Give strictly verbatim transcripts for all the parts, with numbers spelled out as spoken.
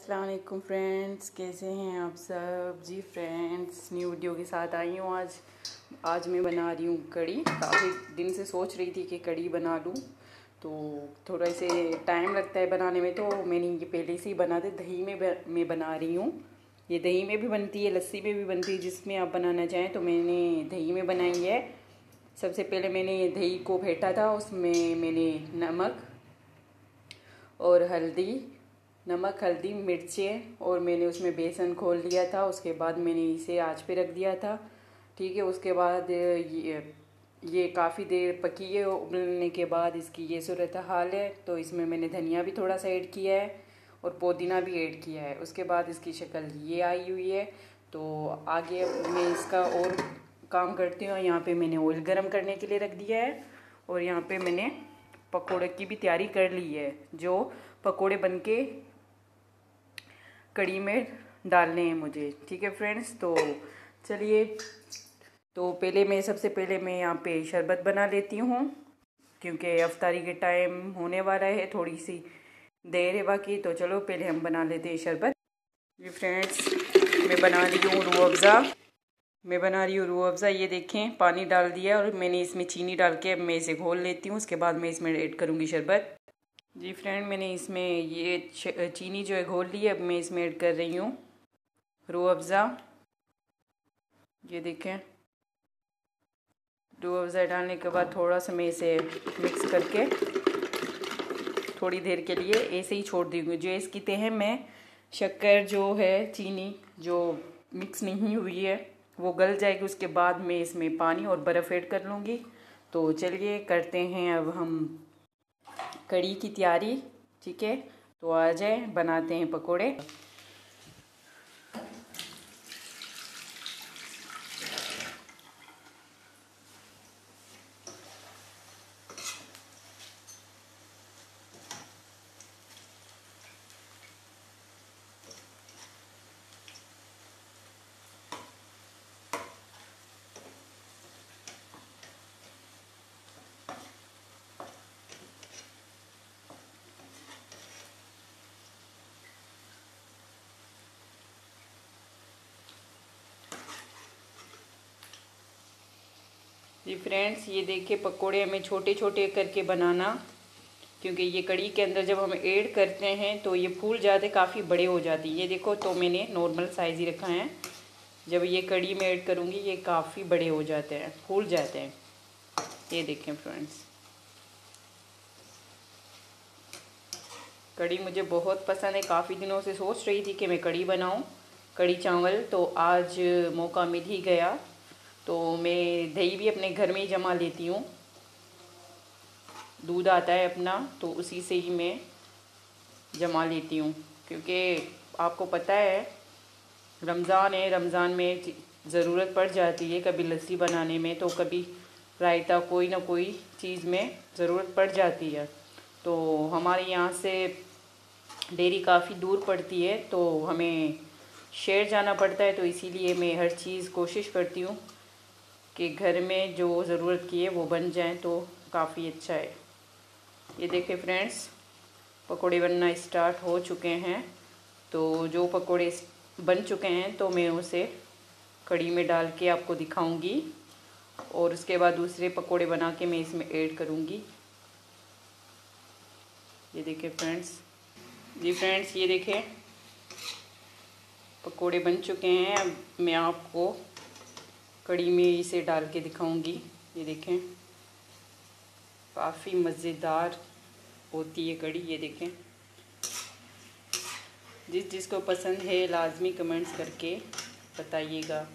अस्सलाम वालेकुम फ्रेंड्स, कैसे हैं आप सब। जी फ्रेंड्स, न्यू वीडियो के साथ आई हूँ। आज आज मैं बना रही हूँ कड़ी। काफ़ी दिन से सोच रही थी कि कड़ी बना लूँ, तो थोड़ा से टाइम लगता है बनाने में, तो मैंने ये पहले से ही बना दे। दही में मैं बना रही हूँ। ये दही में भी बनती है, लस्सी में भी बनती है, जिसमें आप बनाना चाहें। तो मैंने दही में बनाई है। सबसे पहले मैंने दही को फेंटा था, उसमें मैंने नमक और हल्दी नमक हल्दी मिर्चें और मैंने उसमें बेसन घोल लिया था। उसके बाद मैंने इसे आंच पे रख दिया था। ठीक है, उसके बाद ये ये काफ़ी देर पकी है। उबलने के बाद इसकी ये सूरत हाल है। तो इसमें मैंने धनिया भी थोड़ा सा ऐड किया है और पुदीना भी ऐड किया है। उसके बाद इसकी शक्ल ये आई हुई है। तो आगे मैं इसका और काम करती हूँ। यहाँ पे मैंने ऑयल गरम करने के लिए रख दिया है और यहाँ पे मैंने पकोड़े की भी तैयारी कर ली है, जो पकोड़े बनके कड़ी में डालने हैं मुझे। ठीक है फ्रेंड्स, तो चलिए। तो पहले मैं सबसे पहले मैं यहाँ पे शरबत बना लेती हूँ, क्योंकि अफ्तारी के टाइम होने वाला है, थोड़ी सी देर है बाकी। तो चलो पहले हम बना लेते हैं शरबत। ये फ्रेंड्स, मैं बना रही हूँ रूह अफ़ज़ा मैं बना रही हूँ रूह अफ़ज़ा। ये देखें, पानी डाल दिया और मैंने इसमें चीनी डाल के अब मैं इसे घोल लेती हूँ। उसके बाद मैं इसमें ऐड करूँगी शरबत। जी फ्रेंड, मैंने इसमें ये चीनी जो है घोल ली है। अब मैं इसमें ऐड कर रही हूँ रूह अफ़ज़ा। ये देखें, रूह अफ़ज़ा डालने के बाद थोड़ा सा मैं इसे मिक्स करके थोड़ी देर के लिए ऐसे ही छोड़ दूँगी। जो इसकी तह में शक्कर जो है, चीनी जो मिक्स नहीं हुई है, वो गल जाएगी। उसके बाद मैं इसमें पानी और बर्फ़ ऐड कर लूँगी। तो चलिए करते हैं अब हम कड़ी की तैयारी। ठीक है, तो आ जाए, बनाते हैं पकोड़े। जी फ्रेंड्स, ये देखिए पकोड़े हमें छोटे छोटे करके बनाना, क्योंकि ये कड़ी के अंदर जब हम ऐड करते हैं तो ये फूल जाते, काफ़ी बड़े हो जाती है। ये देखो, तो मैंने नॉर्मल साइज़ ही रखा है। जब ये कड़ी में ऐड करूँगी ये काफ़ी बड़े हो जाते हैं, फूल जाते हैं। ये देखें फ्रेंड्स, कड़ी मुझे बहुत पसंद है। काफ़ी दिनों से सोच रही थी कि मैं कड़ी बनाऊँ, कड़ी चावल। तो आज मौका मिल ही गया। तो मैं दही भी अपने घर में ही जमा लेती हूँ। दूध आता है अपना, तो उसी से ही मैं जमा लेती हूँ, क्योंकि आपको पता है रमज़ान है। रमज़ान में ज़रूरत पड़ जाती है कभी लस्सी बनाने में, तो कभी रायता, कोई ना कोई चीज़ में ज़रूरत पड़ जाती है। तो हमारे यहाँ से डेयरी काफ़ी दूर पड़ती है, तो हमें शहर जाना पड़ता है। तो इसीलिए मैं हर चीज़ कोशिश करती हूँ कि घर में जो ज़रूरत की है वो बन जाए, तो काफ़ी अच्छा है। ये देखें फ्रेंड्स, पकोड़े बनना स्टार्ट हो चुके हैं। तो जो पकोड़े बन चुके हैं तो मैं उसे कड़ी में डाल के आपको दिखाऊंगी, और उसके बाद दूसरे पकोड़े बना के मैं इसमें ऐड करूंगी। ये देखें फ्रेंड्स, जी फ्रेंड्स, ये देखें पकोड़े बन चुके हैं। अब मैं आपको कड़ी में इसे डाल के दिखाऊंगी। ये देखें, काफ़ी मज़ेदार होती है कड़ी। ये देखें, जिस जिसको पसंद है लाजमी कमेंट्स करके बताइएगा।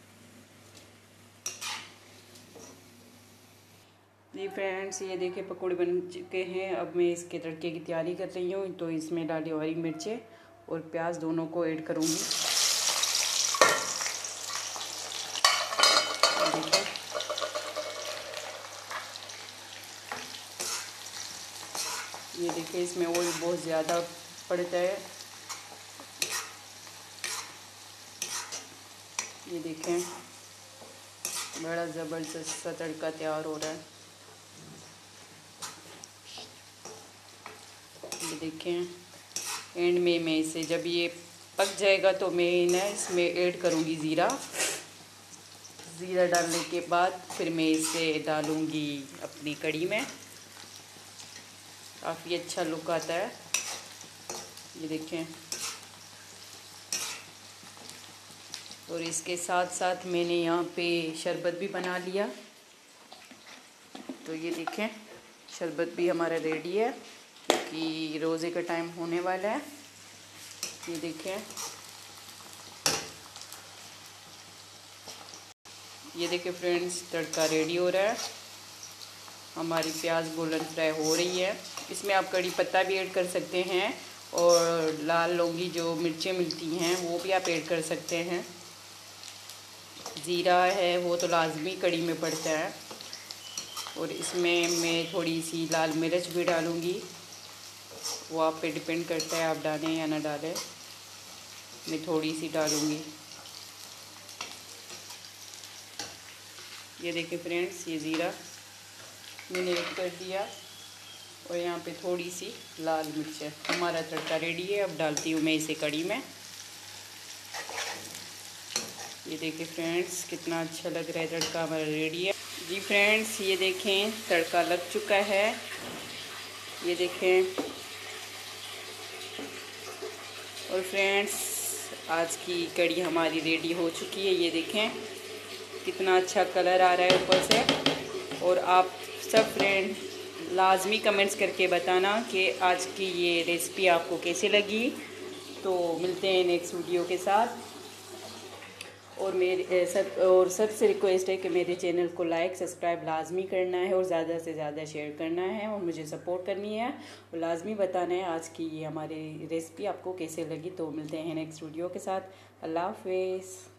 जी फ्रेंड्स, ये देखिए पकोड़े बन चुके हैं। अब मैं इसके तड़के की तैयारी कर रही हूँ। तो इसमें डाली हरी मिर्चें और प्याज दोनों को ऐड करूँगी। देखिए, ये देखिए इसमें ऑयल बहुत ज़्यादा पड़ता है। ये देखें, बड़ा ज़बरदस्त सा तड़का तैयार हो रहा है। ये देखें, एंड में मैं इसे जब ये पक जाएगा तो मैं ना इसमें ऐड करूँगी ज़ीरा। ज़ीरा डालने के बाद फिर मैं इसे डालूँगी अपनी कढ़ी में। काफ़ी अच्छा लुक आता है, ये देखें। और इसके साथ साथ मैंने यहाँ पे शरबत भी बना लिया, तो ये देखें शरबत भी हमारा रेडी है क्योंकि रोज़े का टाइम होने वाला है। ये देखें, ये देखें फ्रेंड्स, तड़का रेडी हो रहा है। हमारी प्याज गोल्डन फ्राई हो रही है। इसमें आप कड़ी पत्ता भी ऐड कर सकते हैं और लाल लौंगी जो मिर्चें मिलती हैं वो भी आप ऐड कर सकते हैं। ज़ीरा है वो तो लाजमी कड़ी में पड़ता है। और इसमें मैं थोड़ी सी लाल मिर्च भी डालूँगी, वो आप पे डिपेंड करता है आप डालें या ना डालें। मैं थोड़ी सी डालूँगी। ये देखिए फ्रेंड्स, ये ज़ीरा मैंने ऐड कर दिया और यहाँ पे थोड़ी सी लाल मिर्च है। हमारा तड़का रेडी है। अब डालती हूँ मैं इसे कड़ी में। ये देखिए फ्रेंड्स, कितना अच्छा लग रहा है, तड़का हमारा रेडी है। जी फ्रेंड्स, ये देखें तड़का लग चुका है। ये देखें। और फ्रेंड्स, आज की कड़ी हमारी रेडी हो चुकी है। ये देखें कितना अच्छा कलर आ रहा है ऊपर से। और आप सब फ्रेंड लाजमी कमेंट्स करके बताना कि आज की ये रेसिपी आपको कैसे लगी। तो मिलते हैं नेक्स्ट वीडियो के साथ। और मेरे सब और सबसे रिक्वेस्ट है कि मेरे चैनल को लाइक सब्सक्राइब लाजमी करना है और ज़्यादा से ज़्यादा शेयर करना है और मुझे सपोर्ट करनी है और लाजमी बताना है आज की ये हमारी रेसिपी आपको कैसे लगी। तो मिलते हैं नेक्स्ट वीडियो के साथ। अल्लाह हाफिज़।